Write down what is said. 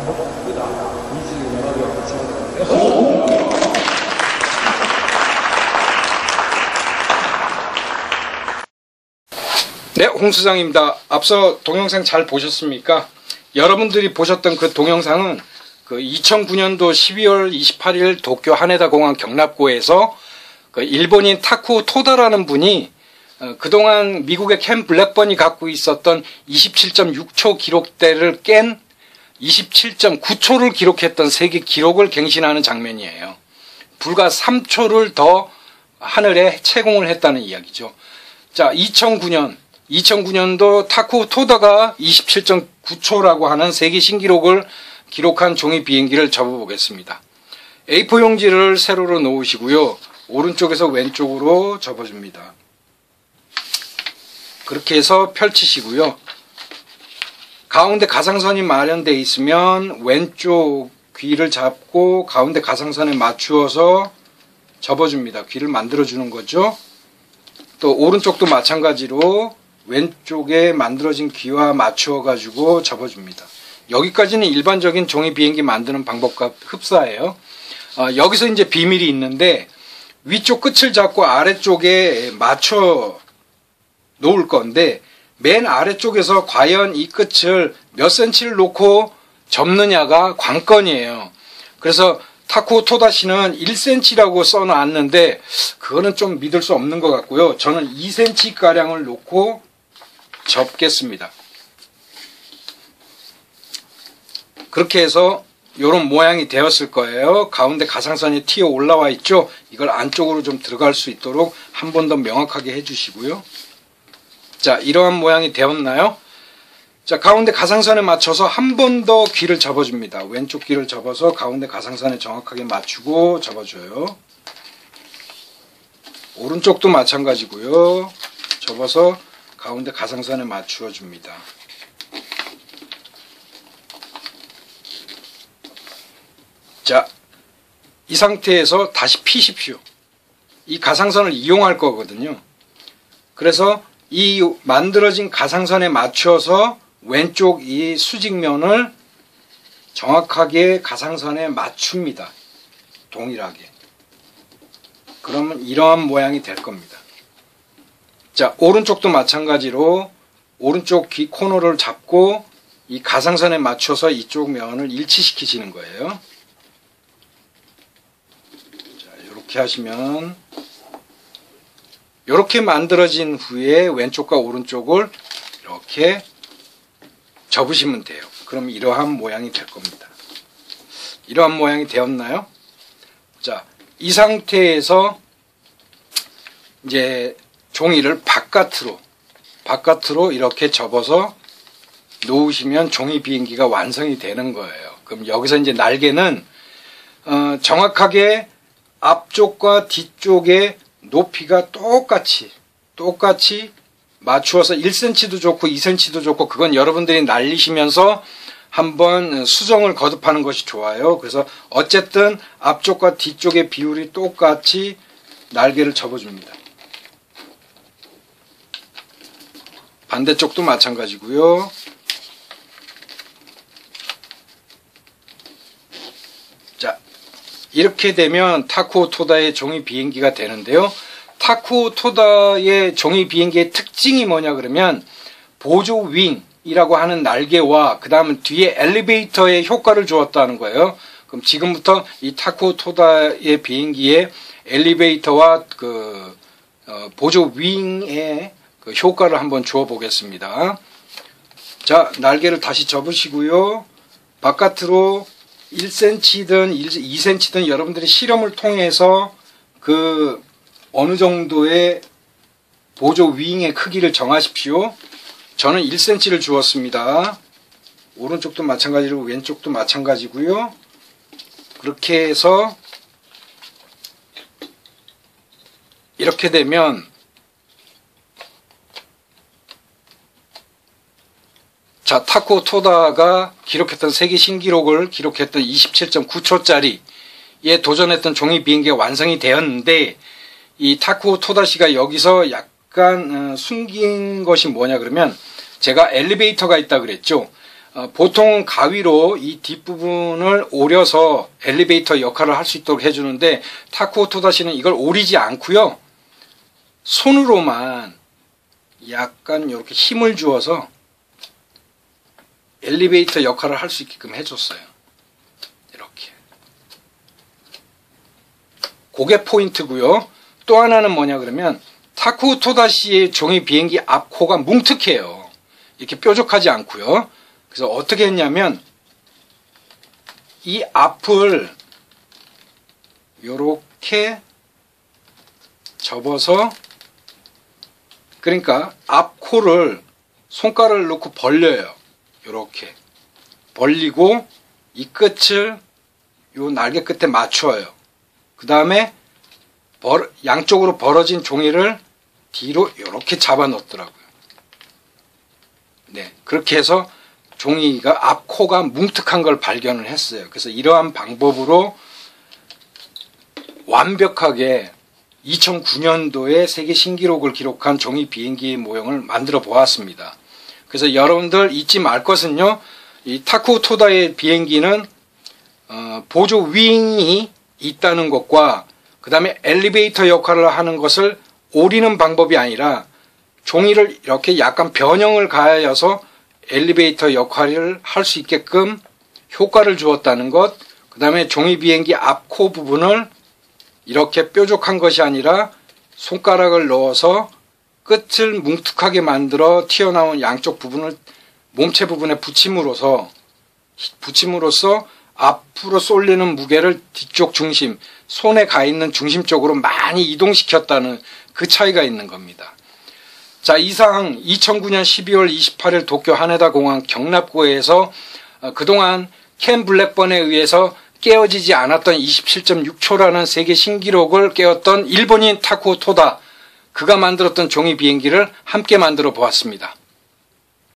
네, 홍수장입니다. 앞서 동영상 잘 보셨습니까? 여러분들이 보셨던 그 동영상은 그 2009년도 12월 28일 도쿄 하네다 공항 경납고에서 그 일본인 타쿠 토다라는 분이 그동안 미국의 켄 블랙번이 갖고 있었던 27.6초 기록대를 깬 27.9초를 기록했던 세계 기록을 갱신하는 장면이에요. 불과 3초를 더 하늘에 채공을 했다는 이야기죠. 자, 2009년도 타쿠 토다가 27.9초라고 하는 세계 신기록을 기록한 종이 비행기를 접어보겠습니다. A4 용지를 세로로 놓으시고요. 오른쪽에서 왼쪽으로 접어줍니다. 그렇게 해서 펼치시고요. 가운데 가상선이 마련되어 있으면 왼쪽 귀를 잡고 가운데 가상선에 맞추어서 접어줍니다. 귀를 만들어주는 거죠. 또 오른쪽도 마찬가지로 왼쪽에 만들어진 귀와 맞추어 가지고 접어줍니다. 여기까지는 일반적인 종이 비행기 만드는 방법과 흡사해요. 여기서 이제 비밀이 있는데 위쪽 끝을 잡고 아래쪽에 맞춰 놓을 건데 맨 아래쪽에서 과연 이 끝을 몇 센치를 놓고 접느냐가 관건이에요. 그래서 타쿠 토다 씨는 1cm라고 써놨는데 그거는 좀 믿을 수 없는 것 같고요. 저는 2cm가량을 놓고 접겠습니다. 그렇게 해서 이런 모양이 되었을 거예요. 가운데 가상선이 튀어 올라와 있죠. 이걸 안쪽으로 좀 들어갈 수 있도록 한 번 더 명확하게 해주시고요. 자, 이러한 모양이 되었나요? 자, 가운데 가상선에 맞춰서 한 번 더 귀를 접어줍니다. 왼쪽 귀를 접어서 가운데 가상선에 정확하게 맞추고 접어줘요. 오른쪽도 마찬가지고요. 접어서 가운데 가상선에 맞추어 줍니다. 자, 이 상태에서 다시 피십시오. 이 가상선을 이용할 거거든요. 그래서 이 만들어진 가상선에 맞춰서 왼쪽 이 수직면을 정확하게 가상선에 맞춥니다. 동일하게. 그러면 이러한 모양이 될 겁니다. 자, 오른쪽도 마찬가지로 오른쪽 귀 코너를 잡고 이 가상선에 맞춰서 이쪽 면을 일치시키시는 거예요. 자, 이렇게 하시면 이렇게 만들어진 후에 왼쪽과 오른쪽을 이렇게 접으시면 돼요. 그럼 이러한 모양이 될 겁니다. 이러한 모양이 되었나요? 자, 이 상태에서 이제 종이를 바깥으로 이렇게 접어서 놓으시면 종이 비행기가 완성이 되는 거예요. 그럼 여기서 이제 날개는 정확하게 앞쪽과 뒤쪽의 높이가 똑같이 맞추어서 1cm도 좋고 2cm도 좋고 그건 여러분들이 날리시면서 한번 수정을 거듭하는 것이 좋아요. 그래서 어쨌든 앞쪽과 뒤쪽의 비율이 똑같이 날개를 접어줍니다. 반대쪽도 마찬가지고요. 자, 이렇게 되면 타쿠 토다의 종이 비행기가 되는데요. 타쿠 토다의 종이 비행기의 특징이 뭐냐 그러면 보조 윙이라고 하는 날개와 그 다음 뒤에 엘리베이터의 효과를 주었다는 거예요. 그럼 지금부터 이 타쿠 토다의 비행기의 엘리베이터와 그 보조 윙의 그 효과를 한번 주어 보겠습니다. 자, 날개를 다시 접으시고요. 바깥으로 1cm든 2cm든 여러분들이 실험을 통해서 그 어느 정도의 보조 윙의 크기를 정하십시오. 저는 1cm를 주었습니다. 오른쪽도 마찬가지로 왼쪽도 마찬가지고요. 그렇게 해서 이렇게 되면 자, 타쿠 토다가 기록했던 세계 신기록을 기록했던 27.9초짜리에 도전했던 종이 비행기가 완성이 되었는데 이 타쿠 토다 씨가 여기서 약간 숨긴 것이 뭐냐 그러면 제가 엘리베이터가 있다 그랬죠. 보통 가위로 이 뒷부분을 오려서 엘리베이터 역할을 할 수 있도록 해주는데 타쿠오 토다시는 이걸 오리지 않고요. 손으로만 약간 이렇게 힘을 주어서 엘리베이터 역할을 할 수 있게끔 해줬어요. 이렇게. 그게 포인트고요. 또 하나는 뭐냐 그러면 타쿠오 토다시의 종이 비행기 앞코가 뭉툭해요. 이렇게 뾰족하지 않고요. 그래서 어떻게 했냐면 이 앞을 요렇게 접어서, 그러니까 앞코를 손가락을 넣고 벌려요. 요렇게 벌리고 이 끝을 요 날개 끝에 맞춰요. 그 다음에 양쪽으로 벌어진 종이를 뒤로 요렇게 잡아 넣더라고요. 네, 그렇게 해서 종이가 앞코가 뭉툭한 걸 발견을 했어요. 그래서 이러한 방법으로 완벽하게 2009년도에 세계 신기록을 기록한 종이 비행기의 모형을 만들어 보았습니다. 그래서 여러분들 잊지 말 것은요, 이 타쿠오 토다의 비행기는 보조 윙이 있다는 것과 그 다음에 엘리베이터 역할을 하는 것을 오리는 방법이 아니라 종이를 이렇게 약간 변형을 가하여서 엘리베이터 역할을 할 수 있게끔 효과를 주었다는 것, 그 다음에 종이 비행기 앞코 부분을 이렇게 뾰족한 것이 아니라 손가락을 넣어서 끝을 뭉툭하게 만들어 튀어나온 양쪽 부분을 몸체 부분에 붙임으로써 앞으로 쏠리는 무게를 뒤쪽 중심, 손에 가 있는 중심 쪽으로 많이 이동시켰다는 그 차이가 있는 겁니다. 자, 이상 2009년 12월 28일 도쿄 하네다 공항 경납고에서 그동안 켄 블랙번에 의해서 깨어지지 않았던 27.6초라는 세계 신기록을 깨웠던 일본인 타쿠오 토다, 그가 만들었던 종이 비행기를 함께 만들어 보았습니다.